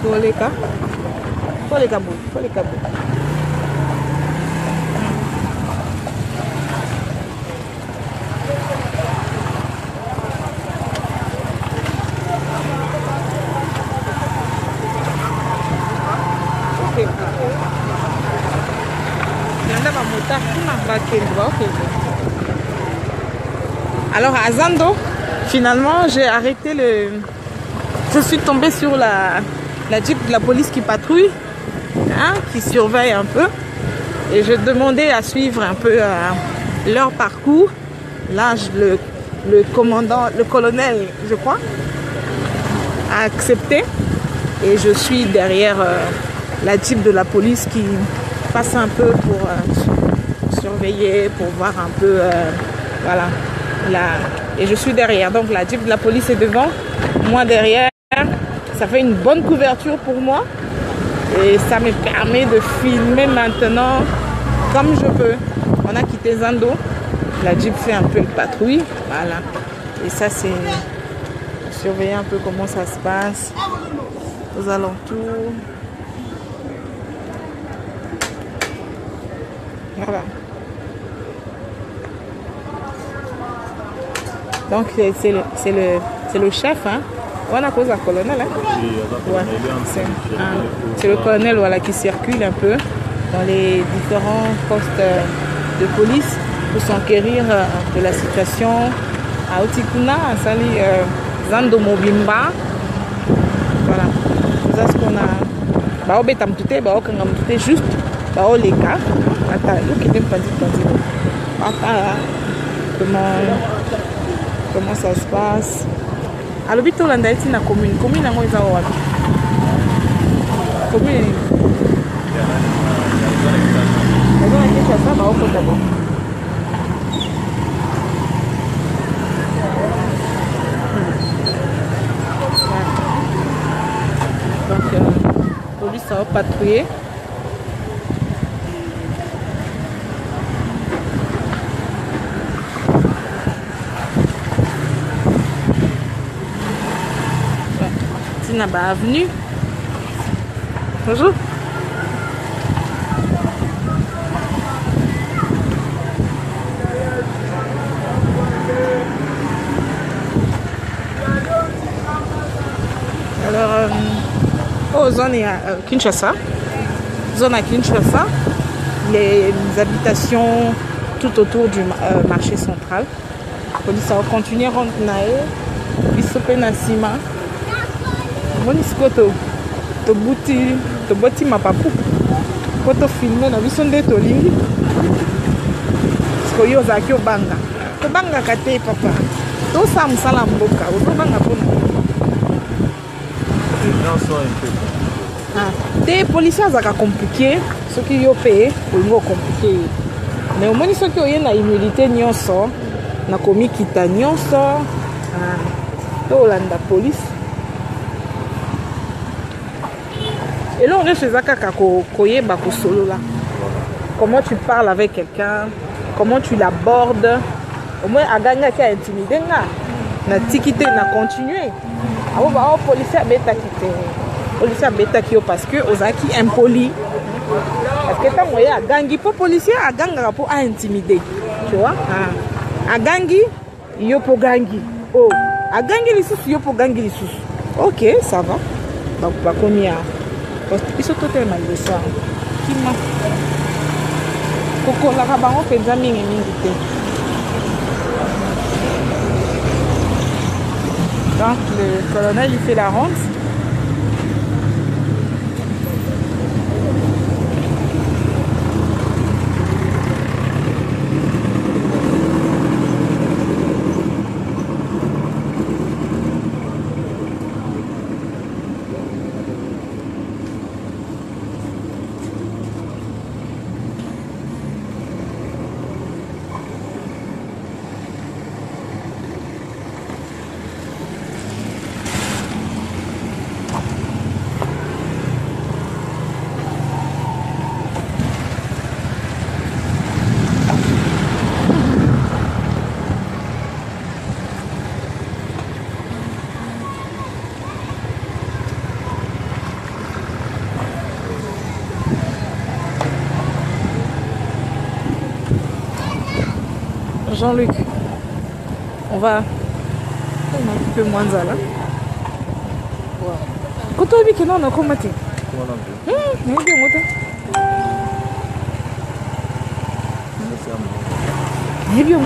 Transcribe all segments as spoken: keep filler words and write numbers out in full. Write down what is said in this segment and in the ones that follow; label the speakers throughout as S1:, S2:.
S1: Toleka. Toleka bout, Toleka bout. Alors à Zando, finalement j'ai arrêté le... Je suis tombée sur la, la Jeep de la police qui patrouille, hein, qui surveille un peu. Et je demandais à suivre un peu euh, leur parcours. Là, je, le, le commandant, le colonel, je crois, a accepté. Et je suis derrière euh, la Jeep de la police qui passe un peu pour euh, surveiller, pour voir un peu, euh, voilà. Là. Et je suis derrière. Donc la Jeep de la police est devant, moi derrière. Ça fait une bonne couverture pour moi. Et ça me permet de filmer maintenant comme je peux. On a quitté Zando. La Jeep fait un peu de patrouille. Voilà. Et ça, c'est surveiller un peu comment ça se passe aux alentours. Voilà. Donc c'est le, c'est le, c'est le chef, hein. On a cause à colonel, hein. Ouais. C'est le colonel, voilà, qui circule un peu dans les différents postes de police pour s'enquérir de la situation à Otikuna, à Sali, euh, Zando Mobimba. Voilà. C'est ce qu'on a. Bah, on bête am touté, bah, on kanga am touté juste, bah, on les cas. Attends, nous qui t'aime pas dit, pas dit. Attends, comment, comment ça se passe? À l'hôpital, on a été dans la commune. La commune, on a été dans la commune. On a été à ça, bah, on peut d'abord. Donc, euh, aujourd'hui, ça va patrouiller. Bah, avenue. Bonjour. Alors, euh, oh, zone à euh, Kinshasa. Zone à Kinshasa. Les, les habitations tout autour du euh, marché central. Police va continuer à rentrer. Ils se prennent à Sima. To to buti to boti mapapu ko to filmer na biso nde to lingi ko yo za kyo banga to banga kate papa to sa musala mboka to banga pona ah te policiers za ka compliqué ce qui yo paye ko ngo compliqué mais au moins ce qui yo na immunité nyonso na komi kita nyonso ah to landa police. Et là, on est chez Zakaka Koyeba Solo là. Comment tu parles avec quelqu'un, comment tu l'abordes. Au moins, Aganga qui a intimidé, na tikité, na continué. Alors, bah, oh, policier bêta qui policier bêta qui parce que Ozaki impoli. Parce que tant que a gangi pour policier, a ganga pour intimider. Tu vois? Ah. A gangi, yo pour gangi. Oh, a gangi les sous, yo pour gangi les sous. Ok, ça va. Bah, bah, combien? Ils sont totalement de ça. Qui m'a Coco la rabango fait jamais une minute. Donc le colonel il fait la ronde. Jean-Luc, on va... On a un petit peu moins de là. Quand on dit que non, on a comment tu? Hum, bien, bien, bien,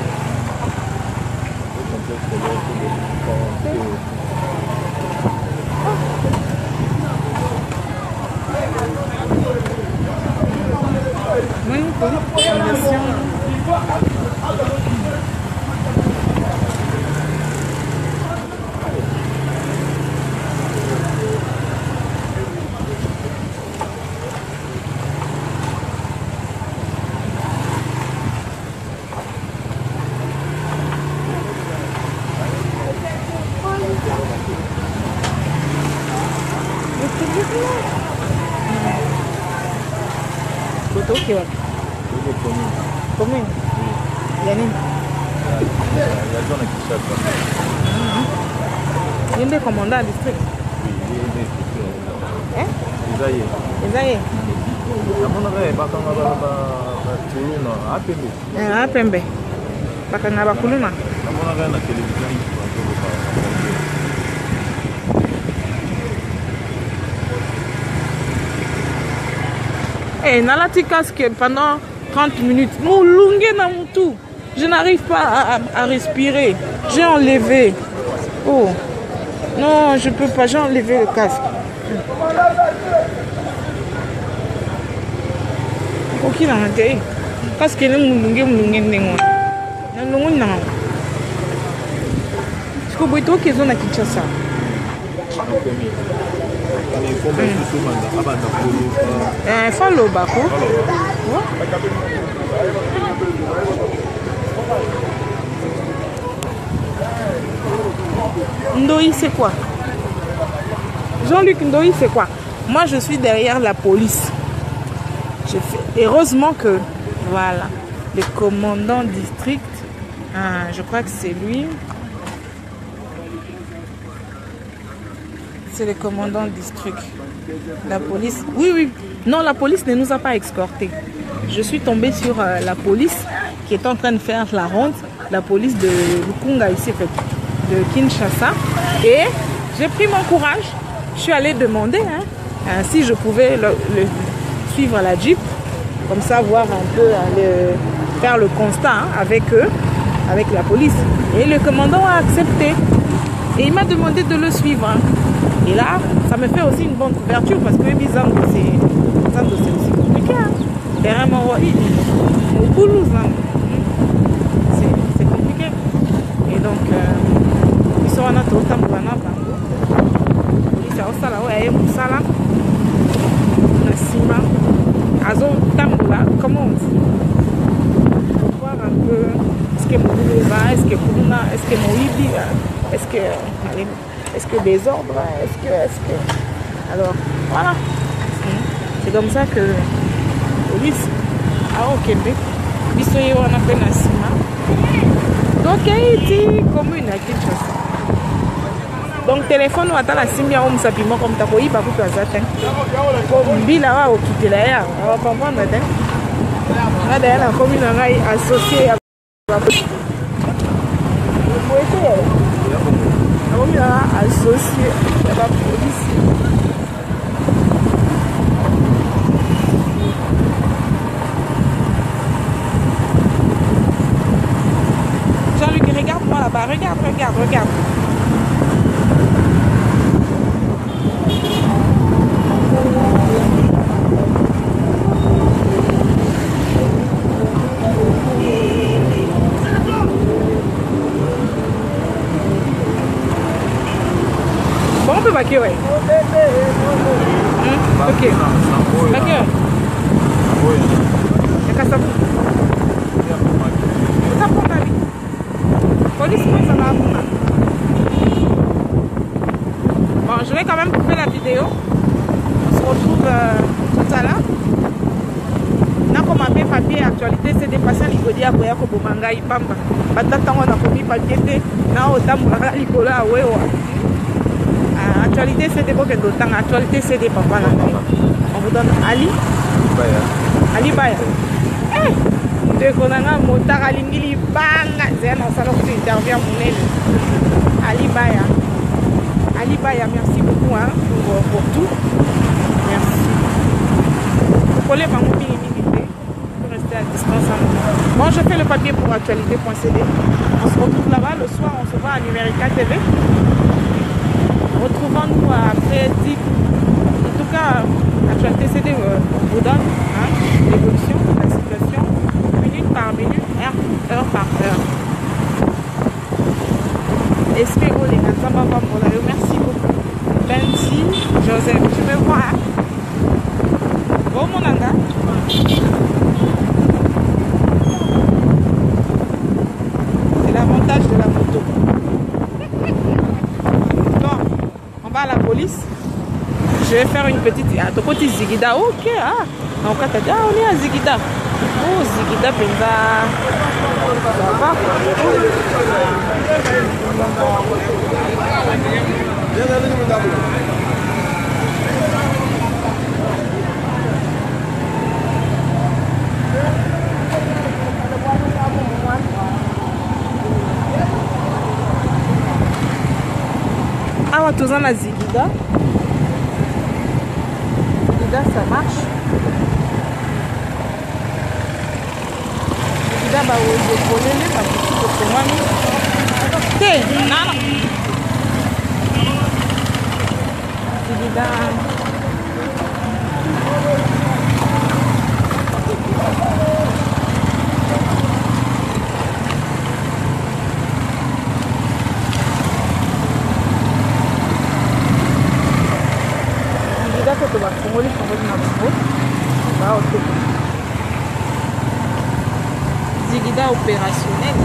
S1: Kotoki wapi? Commune. Ya nini?
S2: Ya zone ya Kinshasa.
S1: Yende commandant district. Eh?
S2: Izaye.
S1: Izaye.
S2: Namona kaya bakanga ba ba kuluna apembe.
S1: Eh, apembe. Bakanga ba kuluna.
S2: Namona kaya na television.
S1: Eh, nalati casque pendant trente minutes. Je n'arrive pas à, à, à respirer. J'ai enlevé. Oh. Non, je peux pas. J'ai enlevé le casque. Ok, non, ok. Casque est moulungue, moulungue, moulungue. Non, non, non. Est-ce que vous voyez qu'ils ont à Kinshasa? Eh, follow bako. Ndoyi, c'est quoi? Jean-Luc Ndoyi, c'est quoi? Moi, je suis derrière la police. Je fais... Heureusement que, voilà, le commandant district, ah, je crois que c'est lui. C'est le commandant district. La police. Oui, oui. Non, la police ne nous a pas escortés. Je suis tombée sur euh, la police qui est en train de faire la ronde. La police de Lukunga ici, de Kinshasa. Et j'ai pris mon courage. Je suis allée demander hein, hein, si je pouvais le, le, suivre la Jeep. Comme ça, voir un peu, hein, le, faire le constat hein, avec eux, avec la police. Et le commandant a accepté. Et il m'a demandé de le suivre. Hein. Et là, ça me fait aussi une bonne couverture parce que Bizango, c'est aussi compliqué. Hein. Derrière mon roi, au Toulouse, hein. C'est compliqué. Et donc, ils sont en attente de Bango. Ils sont au Sala, ouais, au Sala. Nassima. Azo Tamboula, comment on dit? Pour voir un peu est-ce que Moulouza, est-ce que Koulouna, est-ce que Moïbi, est-ce que. Allez, est-ce que des ordres, est-ce que, est-ce que... Alors, voilà. C'est comme ça que la police a au Québec, bisoye on appelle Nassima. Donc, il y a une commune à Kinshasa. Donc, téléphone ou attend la simia ou m'sapiment comme t'as coï, bah, pour toi, ça, comme bila ou quitter la air, on va comprendre, hein. Là, d'ailleurs, la commune est associée à la police. Vous pouvez faire. On a associé à la police. Jean-Luc, regarde-moi là-bas. Regarde, regarde, regarde. Bakio, ouais. Hum, ok. Bakio. C'est qu'à ça vous. C'est ça pour ta vie. Police, ça va. Bon, je vais quand même couper la vidéo. On se retrouve euh, tout à l'heure. N'a comme appelé papier actualité, c'est dépassé à l'Igodi à Boya Kobomanga Ipamba. Batata, on a commis papier, n'a autant pour la Ligola à Wewa. Actualité, c'est des bons d'autant. Actualité, c'est des papas. On vous donne Ali. Ali Baya. Eh! De Konanga, Motara Lingili. Banga, Zéna, ça leur intervient mon aile. Ali Baya. Ali Baya, merci beaucoup hein, pour, pour tout. Merci. Vous collez ma mobile immunité pour rester à distance un moment. Bon, je fais le papier pour actualité point c d. On se retrouve là-bas le soir, on se voit à Numérica T V. Retrouvons-nous après dix. En tout cas, actualité C D euh, vous donne hein, l'évolution de la situation, minute par minute, heure, heure par heure. Espérons les gars, merci beaucoup. Benji, Joseph, tu me vois hein? Bon mon anga. C'est l'avantage de la moto. Bon, on va à la police. Je vais faire une petite... Ah, ton côté Zigida, ok. Ah, donc tu as dit, ah, on est à Zigida. Oh, Zigida, Penza. Ça va quoi. Ah, on tous en a Zigida. Zigida, ça marche. Zigida, bah, oui, je connais les papous pour moi. T'es, non, non. Zigida. Que va Congolais Congolais na Congo va au top. Zigida opérationnel.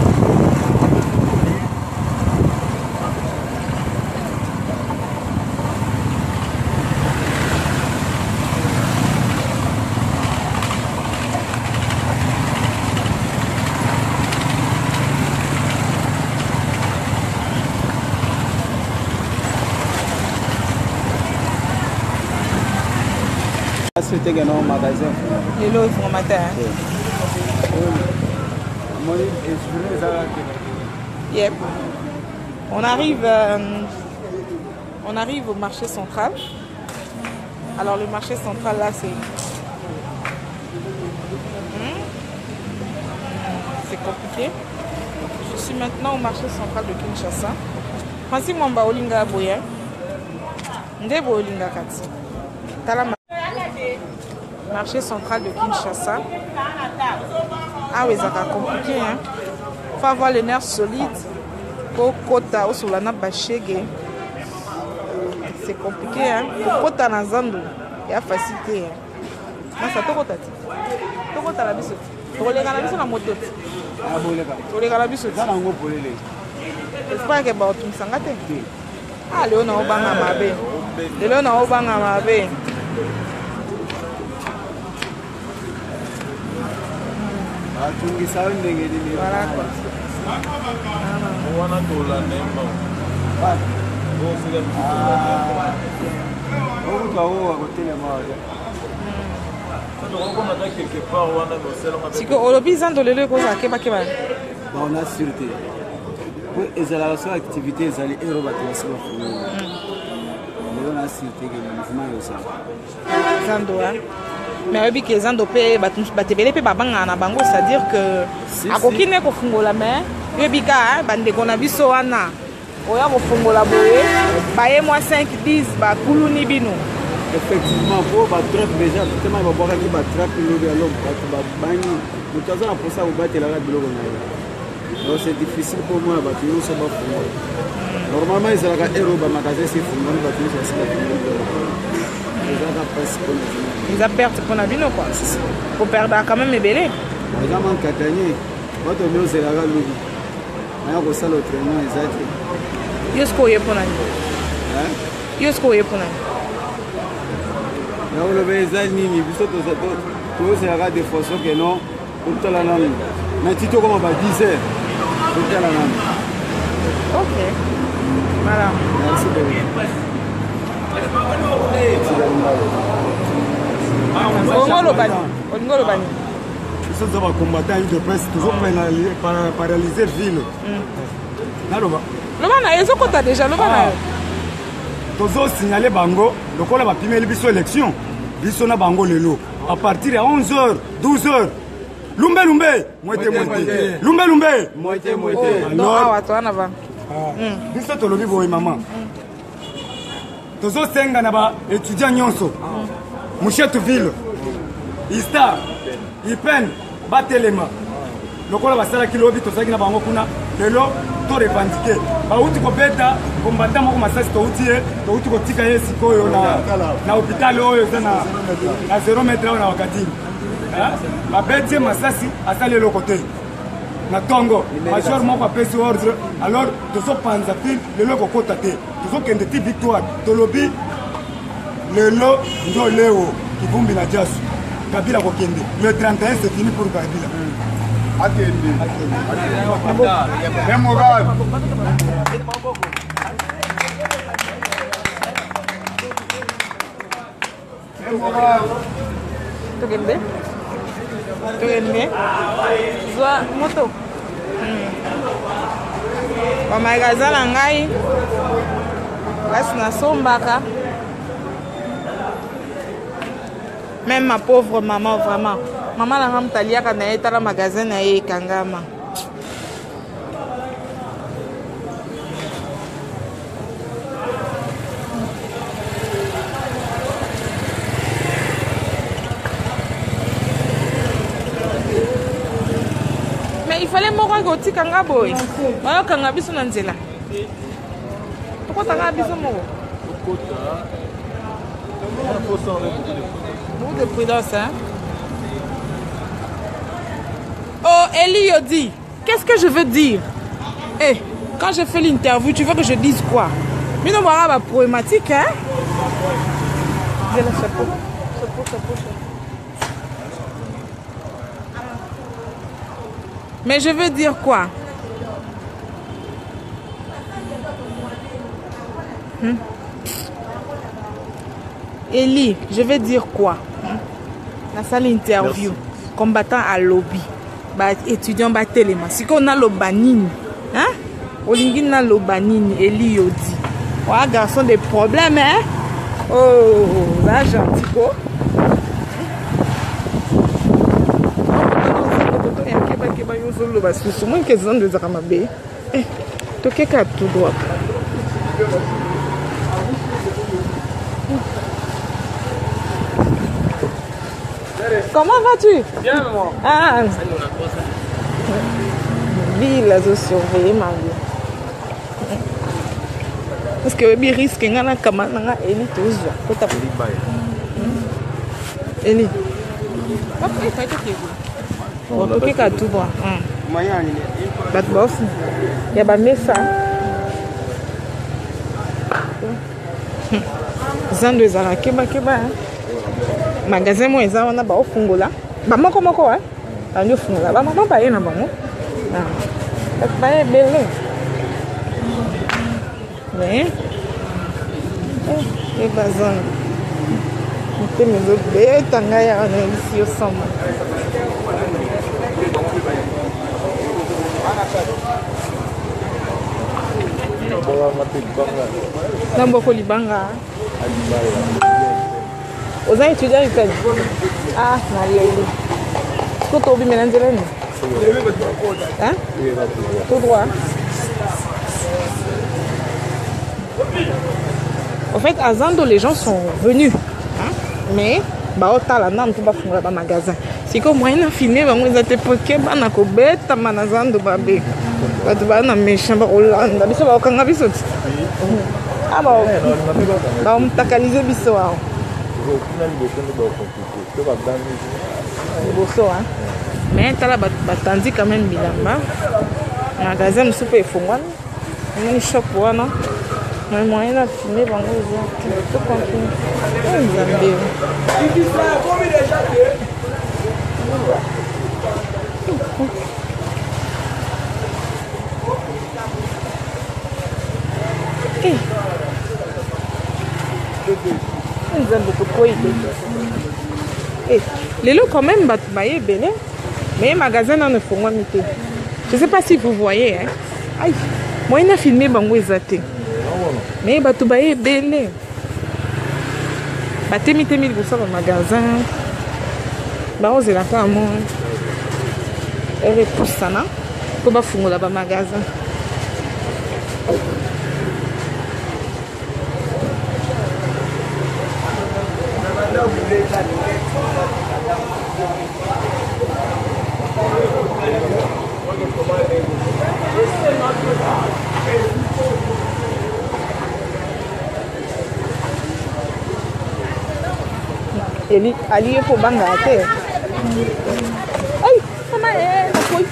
S3: C'était un magasin.
S1: Les lots ils font matin. Yep. On arrive, euh, on arrive au marché central. Alors le marché central là c'est, hmm? c'est compliqué. Je suis maintenant au marché central de Kinshasa. Francis Mwamba Olinga Boya. Ndebo Olinga Kati. Talama. Marché central de Kinshasa. Ah oui, ça va compliqué. Hein? Faut avoir les nerfs solides. Pour Kota ou sur la nappe bachege. C'est compliqué. Hein? Pour Kota dans Zando, il y a facilité. Hein? Non, ça te Kota. Tu Kota la bisote. Tu regardes la bisote la moto. Tu regardes la bisote. J'espère que tu vas tout s'engager. Ah, Léon a obanga mabe. Léon a obanga mabe. Voilà quoi. Si que olobi zando lelo ko za keba keba.
S3: On a sûreté. Pour les activités, les allées et robots qui sont on a sûreté que le mouvement est ça.
S1: Zando hein. Mais oui, que zando pe batebele pe babanga na bango, c'est-à-dire que a kokine ko fungola mais yebika bande kona biso wana oya ko fungola boye baye moi cinq dix ba kuluni bino.
S3: Effectivement, pour battre déjà tellement ba boka ki battre le dialogue ba bani mutaza na posa ko batela la biloko na yo. Donc c'est difficile pour moi ba tuyo so ba fungola. Normalement ils allaient héros ba magasin c'est fungola ba tuyo so ba fungola.
S1: Ils ont perdu pour la vie, quoi. Pour perdre quand même les bélés.
S3: Ils ont manqué de gagner. Quand on est au Zélaga, nous, on a un salle autrement, exact.
S1: Qu'est-ce qu'on y a pour la vie? Qu'est-ce qu'on y a pour la vie?
S3: Là, on a des amis, ils sont tous les Zélaga des fois, que non, tout la langue. Mais tu te comme on va dix heures, tout la langue.
S1: Ok. Voilà.
S3: Merci beaucoup.
S1: Ongolo bani, ongolo bani.
S3: biso za bacombattant de presse toujours paralyser ville naloba
S1: loba na yo ezokota déjà loba na yo
S3: tozosignale bango lokola bapimeli biso élection biso na bango lelo à partir ya onze heures douze heures lumbe lumbe moite moite lumbe lumbe
S2: moite moite
S1: awa towana ba
S3: biso tolobi boye mama tozosenga na baétudiant nyonso mushetu ville istar ipen batelema lokola basalaki lobi tozalaki na bango kuna lelo to revendike bauti kobeta kombata moko masasi touti ye touti kotika ye sikoyo na hôpital oyo eza na zero metre ayo na wakatini babeti ye masasi asali eloko te na tongo major moko apesi ordre alors tozopanza pile lelo ekokota te tozokende ti victoire tolobi lelo nzo leo kivumbi na jasu Kabila kokende le trente et un c'est fini pour Kabila akende akende moral
S1: tokende tokende zwa moto bamagaza na ngai place nasombaka. Même ma pauvre maman, vraiment. Maman n'a pas talia quand elle est dans le magasin et kangama. Mais il fallait mourir au petit kanga boy. Voilà kanga biso nanzela. Pourquoi t'as biso mourir? Beaucoup de prudence, hein? Oh, Eli Yodi, qu'est-ce que je veux dire? Eh, hey, quand je fais l'interview, tu veux que je dise quoi? Mais non, voilà ma problématique, hein? J'ai le chapeau. Chapeau, chapeau, chapeau. Mais je veux dire quoi? Hmm? Eli, je vais dire quoi? La salle interview, merci. Combattant à lobby, bah, étudiant bah téléma. Si qu'on a le banine, hein? Olingi na le banine, Eli Yodi. Ouais, garçon des problèmes, hein? Oh, là gentil quoi? Parce que souvent qu'ils ont des aramabé, eh, tu qu'est tout droit. Comment vas-tu?
S2: Bien, maman.
S1: Ah, ville, je surveille ma vie. Parce que je risque que je kamana Eli toujours. Eli. Pourquoi il fait tout bon, ok, qu'à tout bon. Bat bof. Il y a ba mesa. Zando ezala keba keba. Magasin mo eza wana ba ofungola. Ba moko moko wa. Ba nyo fungola. Ba mama ba yena bango. Ah. Ba ba belle. Mais eh, bazan. Mpe mezo be tanga ya na ici au sommet. Nambo ko libanga. Oza étudiant ipen. Ah, na leli. Ko to bi menanzela ni. Hein? Tout droit. En fait, à Zando, les gens sont venus. Hein? Mais, bah, au talana, on va faire un magasin. Si comme moi, il a filmé, bah, ils étaient poqués, bah, na kobet, na Zando, bah, bah, bah, na méchant, bah, Hollande, biso, bah, kanga biso. Ah, bah, bah, on takalize biso, ah. Biso, hein. Mais, t'as là, bah, tandis quand même, bilamba. Magasin, nous soupe et fongwan. On a une shop, non? Mais moi, il a filmé, bon, tout continue. Oh, ils ont bien. Eh. Ils ont beaucoup de quoi. Eh, les lots, quand même, bah, tu m'as belé. Mais magasin non ne font pas mité. Je sais pas si vous voyez hein. Aïe. Moi il a filmé bango ezate. Mais bato ba ebele. Ba temi temi pour ça dans magasin. Ba ose la ka mo. Elle repousse ça na. Ko ba fungola ba magasin. Ele ali eu vou bangar até. Ai, como é? Não foi.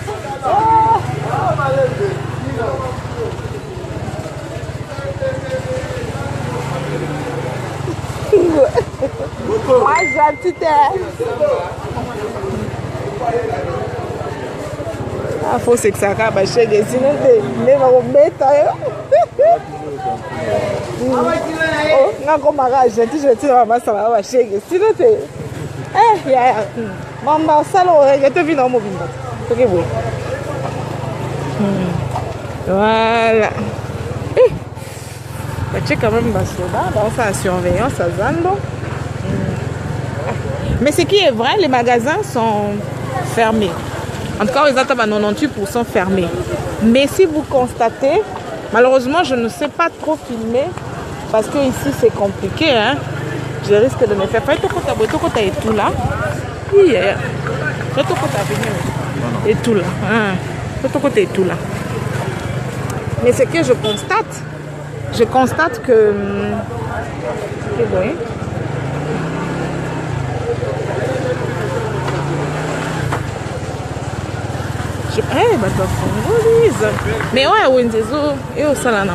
S1: Mais já te der. Ah, fosse que se acaba, chega assim, não tem. Leva o beta, eu. Oh, não como a gente já tira uma massa lá, chega assim, não tem. É, é. Mamma, salão, eu te vi no movimento. Por que bom? Voilà. Tu quand même dans sa surveillance à Zando. Mais ce qui est vrai, les magasins sont fermés. En tout cas, ils attendent à quatre-vingt-dix pour cent fermés. Mais si vous constatez, malheureusement, je ne sais pas trop filmer parce que ici c'est compliqué. Hein? Je risque de me faire. Fais tout côté et tout là. Oui, fais tout côté et tout là. Fais tout côté et tout là. Mais ce que je constate, je constate que. C'est bon. Je... Eh, bah, toi, mais ouais, Wenzezo, et au Salanam.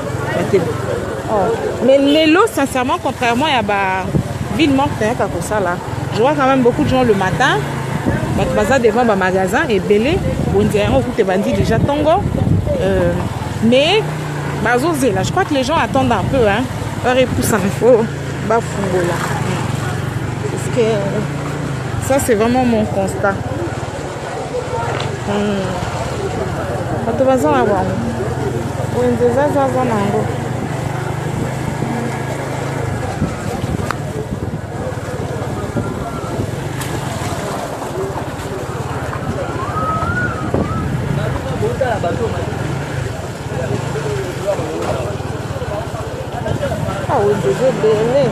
S1: Mais les lots, sincèrement, contrairement à la ville morte, je vois quand même beaucoup de gens le matin. Bah, devant le magasin et belé. Wenzezo, écoute, bandit déjà Tongo. Euh, mais, bah, là, je crois que les gens attendent un peu. Hein. Leur épouse, ça me faut. Bah, Fungola. Parce que ça, c'est vraiment mon constat. Bato baza na bango wenze zaza za nango ah wenze zebele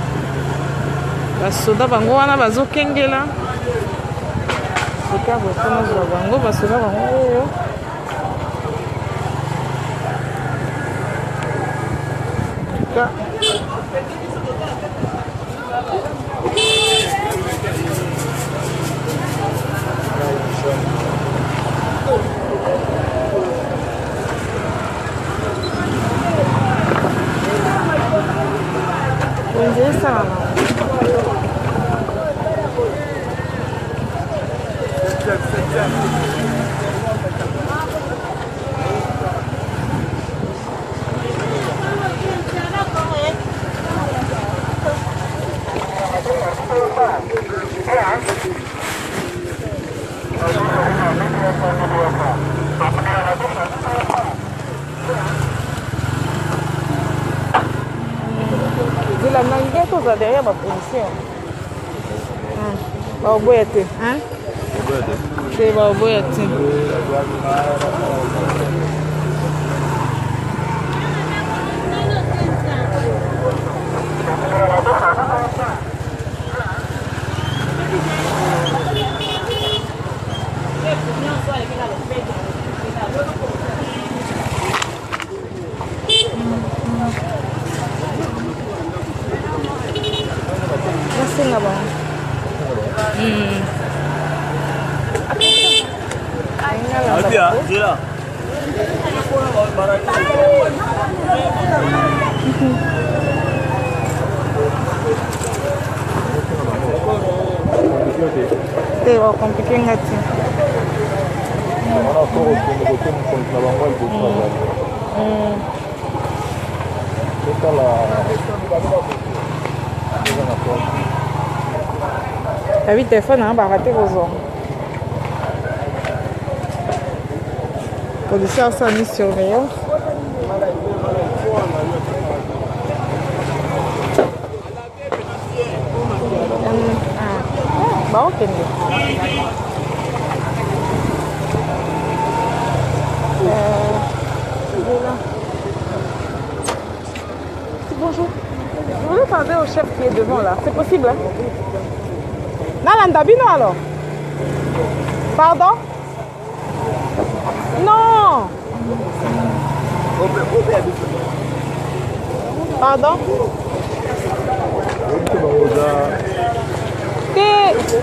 S1: basoda bango wana bazokengela Ika botona zwa bango basoda bango oyo Ika Wenze sana Dila nangue toza derrière ma policier. Ba oboyete, hein? C'est ba oboyete. Merci là-bas. Hmm.
S2: Alpia, c'est là. C'est compliqué ngati. On a encore au côté mon la banque de travail.
S1: Hmm.
S2: C'est là.
S1: T'as vu téléphone hein, bah rater aux hommes. policier asali surveillance. Bah ok. Bonjour. Je voulais parler au chef qui est devant là. C'est possible hein? Nalanda Bino alors? Pardon? Non! Pardon? Te.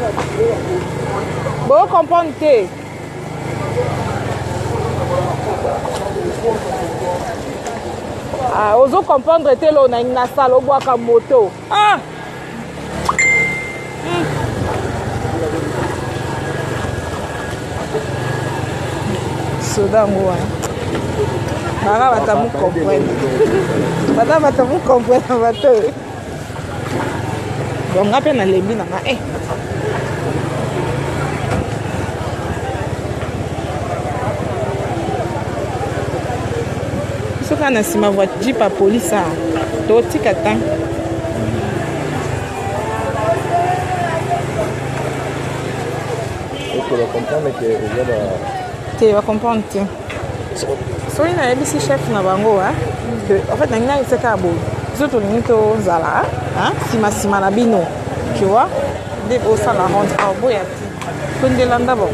S1: Bon, comprendre te. Ah, ozo comprendre te lo na ina sala obwaka moto. Ah! Soda ngwa. Baka batamu comprendre. Bata batamu comprendre bato. Donc ngape na lembi na nga eh. Soka na sima voiture jeep à police a. To tika tan.
S2: Tu vas comprendre que il y a
S1: tu vas comprendre tiens. So ina ebisi chef na bango hein. Que en fait na c'est ka bo. Surtout ni to zala hein. Sima sima na bino. Tu vois? Dès au ça la rentre au boya. Kunde landa bon.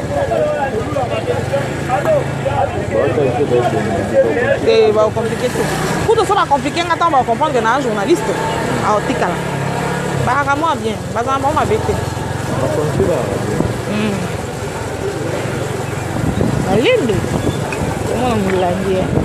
S1: Et va compliquer tout. Pour tout ça va compliquer attends va comprendre que na journaliste. Ah tika là. Ba moi bien. Ba za moi bête. Hmm. Allez. Comment on me l'a dit?